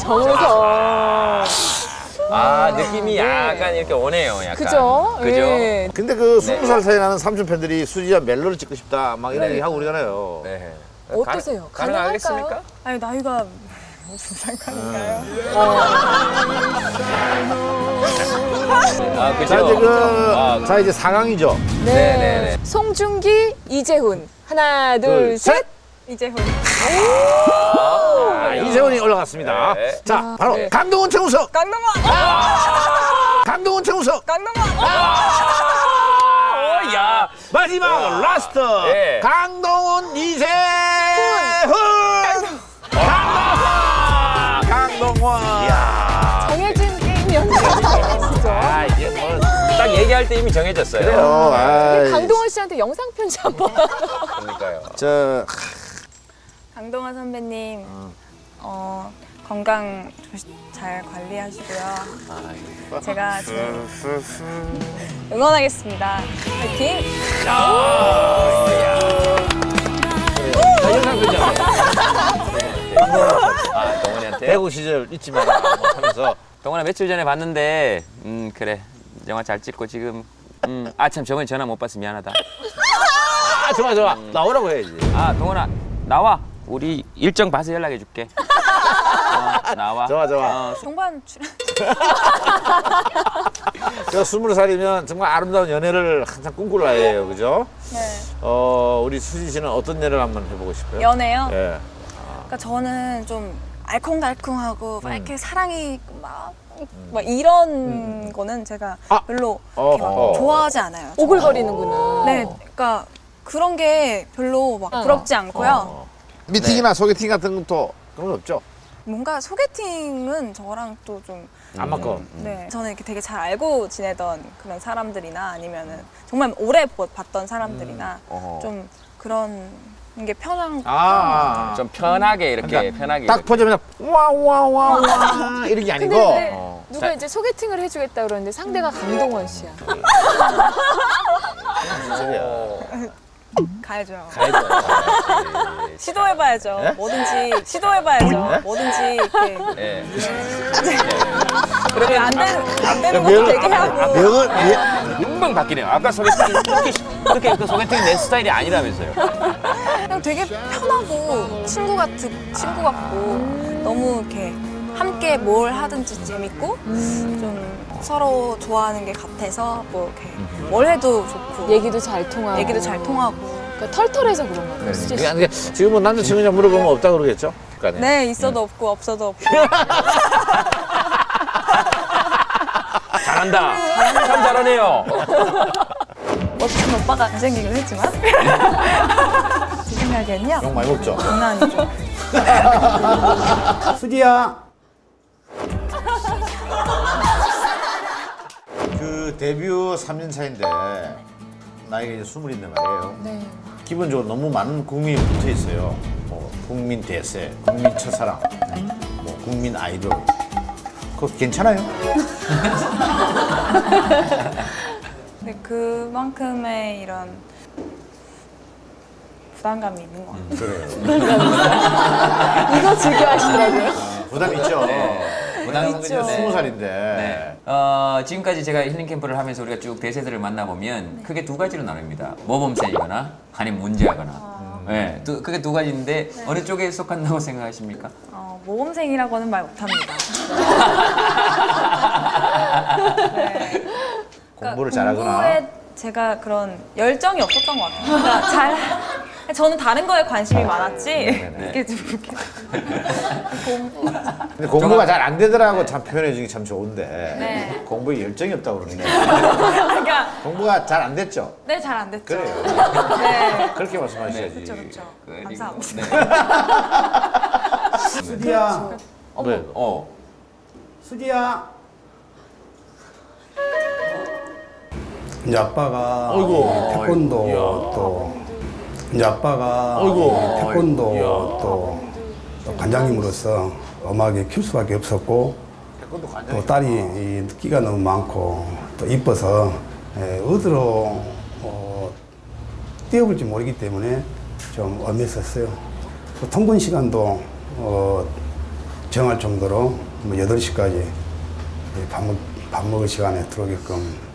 정우성. 아, 느낌이 약간 이렇게 오네요, 약간. 그죠? 그죠? 예. 근데 그 20살 차이 나는 삼촌 팬들이 수지야 멜로를 찍고 싶다 막 이런 얘기 하고 그러잖아요. 네. 어떠세요? 가능하겠습니까? 아니 나이가 무슨 상관인가요? 아, 그죠? 자 이제 아, 자 이제 4강이죠. 네네네. 송중기, 이재훈. 하나, 둘, 셋. 이재훈. 이재훈이 올라갔습니다. 네. 자 바로 강동원 최우석. 강동원. 강동원 최우석. 강동원. 야. 마지막 라스트 네. 강동원 이재훈. 강동원. 이야. 정해진 게임이었네요. 진짜. 아, 이게 뭐 딱 얘기할 때 이미 정해졌어요. 그래요. 아이, 강동원 씨한테 영상 편지 한번. 그러니까요. 저 강동원 선배님. 건강 잘 관리하시고요. 제가 응원하겠습니다. 화이팅! 아, 동원이한테. 배구 시절 잊지 마라 뭐 하면서 동원아 며칠 전에 봤는데, 그래. 영화 잘 찍고 지금, 참 정원이 전화 못 받아서 미안하다. 아 좋아 좋아 나오라고 해야지. 아, 동원아, 나와. 우리 일정 봐서 연락해 줄게. 나와. 좋아 좋아. 동반 출연. 제가 20살이면 정말 아름다운 연애를 항상 꿈꿀 나이에요, 그죠? 네. 우리 수지 씨는 어떤 연애를 한번 해보고 싶어요? 연애요? 예. 그러니까 저는 좀 알콩달콩하고 막 이렇게 사랑이 막 이런 거는 제가 별로 이렇게 막 좋아하지 않아요. 오글거리는구나. 네, 그러니까 그런 게 별로 막 부럽지 않고요. 미팅이나 소개팅 같은 것도 그런 건 없죠? 뭔가 소개팅은 저랑 또 좀 안 맞고. 네, 저는 이렇게 되게 잘 알고 지내던 그런 사람들이나 아니면은 정말 오래 봤던 사람들이나 좀 그런 게 편한 좀 편하게 이렇게, 그러니까 편하게. 딱 보자면 와와와와 이런 게 아니고. 근데 누가 이제 소개팅을 해주겠다 그러는데 상대가 강동원 씨야. 무슨 소리야? 가야죠. 가야죠. 시도해봐야죠. 네? 뭐든지 시도해봐야죠. 뭐든지 이렇게 네. 그러면 안 되는 것도 되게 하고. 명은 금방 바뀌네요. 아까 소개팅 그렇게 그 소개팅 내 스타일이 아니라면서요. 그냥 되게 편하고 친구 같고 너무 이렇게 함께 뭘 하든지 재밌고 좀 서로 좋아하는 게 같아서 뭐 이렇게 뭘 해도 좋고 얘기도 잘 통하고. 그러니까 털털해서 그런 거 같아요. 수지 씨. 아니, 지금은 남자친구냐 물어보면 없다 그러겠죠? 그러니까 네 있어도 없고 없어도 없고. 잘한다. 참 잘하네요. 멋진 오빠가 잘생기긴 했지만 제 생각에는요. 욕 많이 먹죠? 장난 아니죠. 수지야. 그 데뷔 3년 차인데 나이가 이제 20인데 말이에요. 네. 기본적으로 너무 많은 국민이 붙어 있어요. 뭐 국민 대세, 국민 첫사랑, 뭐 국민 아이돌. 그거 괜찮아요? 근데 그만큼의 이런 부담감이 있는 것 같아요. 그래요. 이거 즐겨 하시더라고요. 부담 있죠. 부담 이제 있죠. 20살인데. 네. 지금까지 제가 힐링 캠프를 하면서 우리가 쭉 대세들을 만나보면 크게 두 가지로 나눕니다. 모범생이거나 아니면 문제하거나. 네, 그게 두 가지인데 어느 쪽에 속한다고 생각하십니까? 모범생이라고는 말 못합니다. 네. 공부를 잘하거나. 공부에 제가 그런 열정이 없었던 것 같아요. 그러니까 저는 다른 거에 관심이 많았지. 이게 좀 이렇게 근데 공부가 잘 안 되더라고 참 표현해주기 참 좋은데 네. 공부에 열정이 없다고 그러네. 그러니까 공부가 잘 안 됐죠? 네, 잘 안 됐죠. 그래요. 네. 그렇게 말씀하셔야지. 그렇죠. 감사합니다. 수지야. 네. 수지야. 이제 아빠가 어이구. 태권도 이야. 또 이제 아빠가 어이구. 태권도 이야. 또 관장님으로서 엄하게 키울 수밖에 없었고 태권도 또 관장이. 딸이 이 끼가 너무 많고 또 이뻐서 어디로 뛰어볼지 모르기 때문에 좀 엄했었어요. 또 통근 시간도 정할 정도로 뭐 8시까지 밥 먹을 시간에 들어오게끔